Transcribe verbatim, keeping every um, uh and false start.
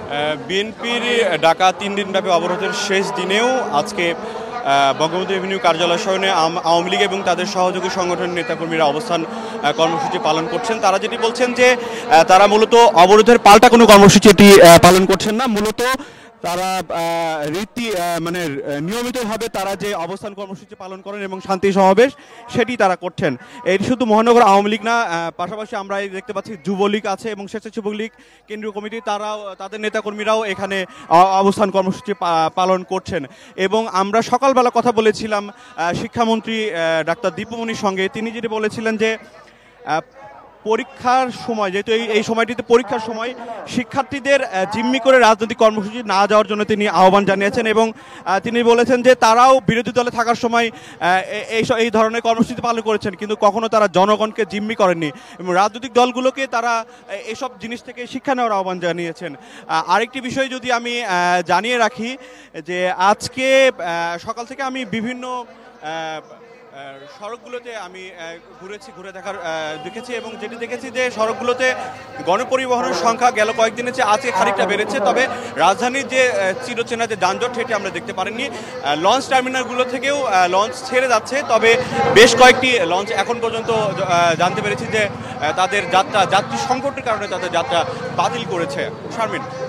বিএনপির ডাকা তিন দিনব্যাপী অবরোধের শেষ দিনেও আজকে বঙ্গবন্ধু এভিনিউ কার্যালয় সরণে আওয়ামী লীগ এবং তাদের সহযোগী সংগঠনের নেতাকর্মীরা অবস্থান কর্মসূচি পালন করছেন। তারা যেটি বলছেন যে তারা মূলত অবরোধের পাল্টা কোনো কর্মসূচি এটি পালন করছেন না, মূলত তারা রীতি মানে নিয়মিতভাবে তারা যে অবস্থান কর্মসূচি পালন করেন এবং শান্তি সমাবেশ সেটি তারা করছেন। এটি শুধু মহানগর আওয়ামী লীগ না, পাশাপাশি আমরা দেখতে পাচ্ছি যুবলীগ আছে এবং স্বেচ্ছাসেবক লীগ কেন্দ্রীয় কমিটি, তারাও তাদের নেতাকর্মীরাও এখানে অবস্থান কর্মসূচি পালন করছেন। এবং আমরা সকালবেলা কথা বলেছিলাম শিক্ষামন্ত্রী ডাক্তার দীপুমণির সঙ্গে, তিনি যেটি বলেছিলেন যে পরীক্ষার সময়, যেহেতু এই এই সময়টিতে পরীক্ষার সময় শিক্ষার্থীদের জিম্মি করে রাজনৈতিক কর্মসূচি না যাওয়ার জন্য তিনি আহ্বান জানিয়েছেন এবং তিনি বলেছেন যে তারাও বিরোধী দলে থাকার সময় এই এই ধরনের কর্মসূচি পালন করেছেন, কিন্তু কখনো তারা জনগণকে জিম্মি করেননি এবং রাজনৈতিক দলগুলোকে তারা এসব জিনিস থেকে শিক্ষা নেওয়ার আহ্বান জানিয়েছেন। আরেকটি বিষয় যদি আমি জানিয়ে রাখি যে আজকে সকাল থেকে আমি বিভিন্ন সড়কগুলোতে আমি ঘুরেছি, ঘুরে দেখার দেখেছি এবং যেটি দেখেছি যে সড়কগুলোতে গণপরিবহনের সংখ্যা গেল কয়েকদিনের চেয়ে আজকে খানিকটা বেড়েছে, তবে রাজধানীর যে চিরচেনা যে যানজট সেটি আমরা দেখতে পারিনি। লঞ্চ টার্মিনালগুলো থেকেও লঞ্চ ছেড়ে যাচ্ছে, তবে বেশ কয়েকটি লঞ্চ এখন পর্যন্ত জানতে পেরেছি যে তাদের যাত্রা যাত্রী সংকটের কারণে তাদের যাত্রা বাতিল করেছে। শারমিন।